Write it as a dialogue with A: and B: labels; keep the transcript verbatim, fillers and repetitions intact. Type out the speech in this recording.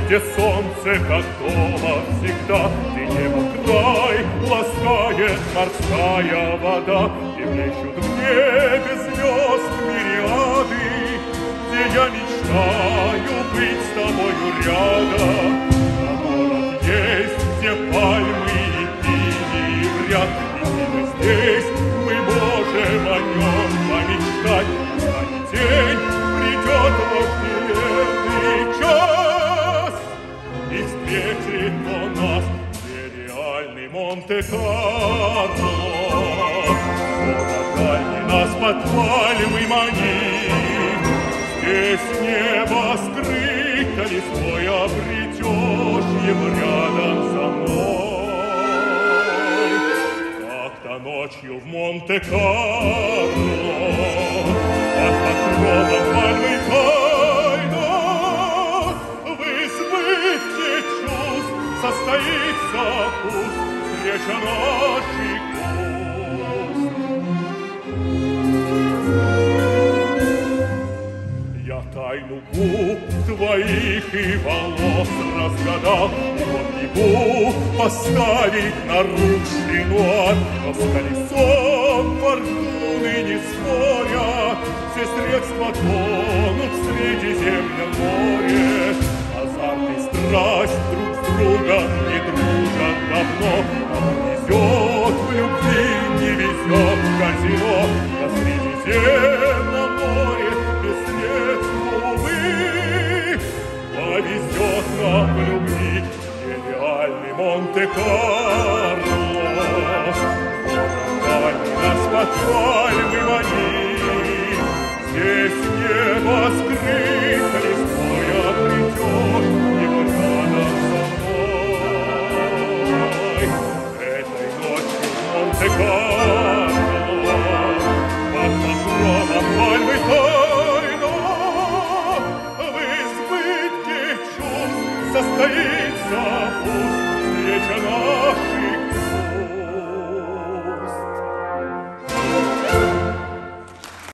A: где солнце, как дома всегда, где небо край ласкает морская вода, и блещут в небе звезд мириады, где я мечтаю быть с тобою рядом. На город есть, где пальмы и пини в ряд, и именно здесь мы можем о нем помечтать. Станет день, придет вожделенный час, и встретит он нас нереальный Монте-Карло. Город дальний нас под пальмы манит, здесь небо скрыто листвой, обретешь его рядом со мной. Как-то ночью в Монте-Карло под покровом пальмы тайна в избытке чувств состоится пусть встреча наших уст. Я тайну губ твоих и волос разгадал, и вот бегу поставить нарушенный ад, но с колесом фортуны не споря, все средства тонут в Средиземном море. Азарт и страсть друг с другом не дружат давно, а везет в любви, не везет в казино. На Средиземном море без средств, увы, повезет нам в любви нереальный Монте-Карло. Город нас под пальмы манит, здесь небо скрыто